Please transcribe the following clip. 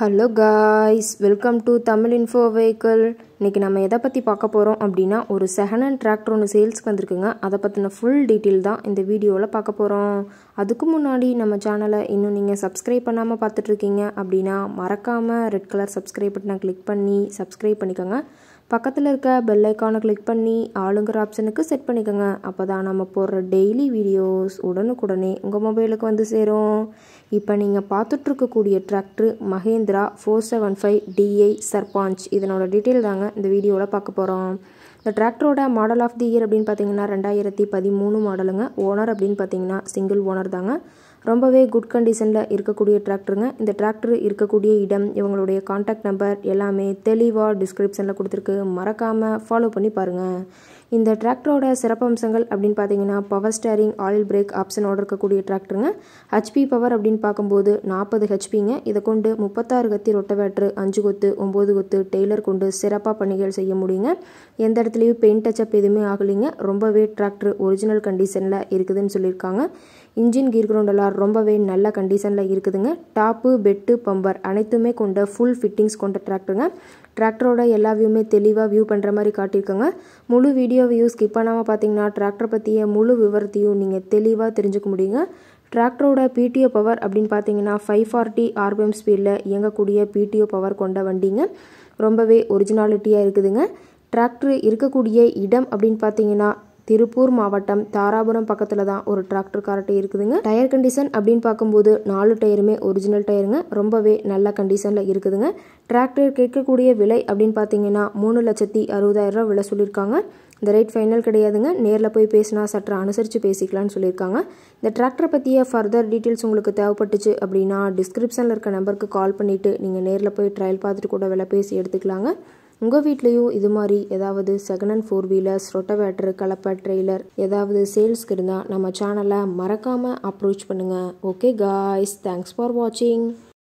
Hello guys, welcome to Tamil info vehicle. இன்றைக்கி நம்ம எதை பற்றி பார்க்க போகிறோம் அப்படின்னா, ஒரு செகண்ட் ஹேண்ட் டிராக்டர் ஒன்று சேல்ஸ்க்கு வந்திருக்குங்க. அதை பற்றின ஃபுல் டீட்டெயில் தான் இந்த வீடியோவில் பார்க்க போகிறோம். அதுக்கு முன்னாடி நம்ம சேனலை இன்னும் நீங்கள் சப்ஸ்கிரைப் பண்ணாமல் பார்த்துட்ருக்கீங்க அப்படின்னா மறக்காமல் ரெட் கலர் சப்ஸ்கிரைப் பட்டனை கிளிக் பண்ணி சப்ஸ்கிரைப் பண்ணிக்கோங்க. பக்கத்தில் இருக்க பெல் ஐக்கானை கிளிக் பண்ணி ஆளுங்கிற ஆப்ஷனுக்கு செட் பண்ணிக்கோங்க. அப்போ தான் நம்ம போடுற டெய்லி வீடியோஸ் உடனுக்குடனே உங்கள் மொபைலுக்கு வந்து சேரும். இப்போ நீங்கள் பார்த்துட்ருக்கக்கூடிய டிராக்டர் மஹேந்திரா 475 DI சர்பாஞ்ச். இதனோட டீட்டெயில் தாங்க இந்த வீடியோவில் பார்க்க போகிறோம். இந்த டிராக்டரோட மாடல் ஆஃப் தி இயர் அப்படின்னு பார்த்தீங்கன்னா 2013 மாடலுங்க. ஓனர் அப்படின்னு பார்த்தீங்கன்னா சிங்கிள் ஓனர் தாங்க. ரொம்பவே குட் கண்டிஷனில் இருக்கக்கூடிய டிராக்டருங்க. இந்த டிராக்டர் இருக்கக்கூடிய இடம், இவங்களுடைய கான்டாக்ட் நம்பர் எல்லாமே தெளிவாக டிஸ்கிரிப்ஷனில் கொடுத்துருக்கு. மறக்காமல் ஃபாலோ பண்ணி பாருங்கள். இந்த டிராக்டரோட சிறப்பம்சங்கள் அப்படின்னு பார்த்தீங்கன்னா பவர் ஸ்டேரிங், ஆயில் பிரேக் ஆப்ஷனோட இருக்கக்கூடிய டிராக்டருங்க. ஹெச்பி பவர் அப்படின்னு பார்க்கும்போது 40 ஹெச்பிங்க. இதை கொண்டு 36 கத்தி ரொட்டவேட்ரு, 5 கொத்து 9 கொத்து டெய்லர் கொண்டு சிறப்பாக பணிகள் செய்ய முடியுங்க. எந்த இடத்துலையும் பெயிண்ட் டச்சப் எதுவுமே ஆகலைங்க. ரொம்பவே டிராக்டர் ஒரிஜினல் கண்டிஷனில் இருக்குதுன்னு சொல்லியிருக்காங்க. இன்ஜின் கீர் கிரவுண்ட் எல்லாம் ரொம்பவே நல்ல கண்டிஷனில் இருக்குதுங்க. டாப்பு, பெட்டு, பம்பர் அனைத்துமே கொண்ட ஃபுல் ஃபிட்டிங்ஸ் கொண்ட டிராக்டருங்க. டிராக்டரோட எல்லா வியூமே தெளிவாக வியூ பண்ணுற மாதிரி காட்டியிருக்காங்க. முழு வீடியோ வியூ ஸ்கிப் பண்ணாமல் பார்த்தீங்கன்னா டிராக்டர் பற்றிய முழு விவரத்தையும் நீங்கள் தெளிவாக தெரிஞ்சுக்க முடியுங்க. டிராக்டரோட பிடிஓ பவர் அப்படின்னு பார்த்தீங்கன்னா 540 RPM ஸ்பீடில் இயங்கக்கூடிய பிடிஓ பவர் கொண்ட வண்டிங்க. ரொம்பவே ஒரிஜினாலிட்டியாக இருக்குதுங்க. டிராக்டர் இருக்கக்கூடிய இடம் அப்படின்னு பார்த்தீங்கன்னா திருப்பூர் மாவட்டம் தாராபுரம் பக்கத்தில் தான் ஒரு டிராக்டர் கார்ட்டே இருக்குதுங்க. டயர் கண்டிஷன் அப்படின்னு பார்க்கும்போது 4 டயருமே ஒரிஜினல் டயருங்க. ரொம்பவே நல்ல கண்டிஷனில் இருக்குதுங்க. டிராக்டர் கேட்கக்கூடிய விலை அப்படின்னு பார்த்தீங்கன்னா 3,60,000 ரூபா விலை சொல்லியிருக்காங்க. இந்த ரேட் ஃபைனல் கிடையாதுங்க. நேரில் போய் பேசினா சற்று அனுசரித்து பேசிக்கலாம்னு சொல்லியிருக்காங்க. இந்த டிராக்டரை பற்றிய ஃபர்தர் டீட்டெயில்ஸ் உங்களுக்கு தேவைப்பட்டுச்சு அப்படின்னா டிஸ்கிரிப்ஷனில் இருக்க நம்பருக்கு கால் பண்ணிவிட்டு நீங்கள் நேரில் போய் ட்ரையல் பார்த்துட்டு கூட விலை பேசி எடுத்துக்கலாங்க. உங்கள் வீட்லேயும் இது மாதிரி ஏதாவது செகண்ட் ஹேண்ட் 4 வீலர்ஸ், ரொட்டவேட்டர், கலப்பை, ட்ரெய்லர் ஏதாவது சேல்ஸ்க்கு இருந்தால் நம்ம சேனலை மறக்காமல் அப்ரோச் பண்ணுங்கள். ஓகே காய்ஸ், தேங்க்ஸ் ஃபார் வாட்சிங்.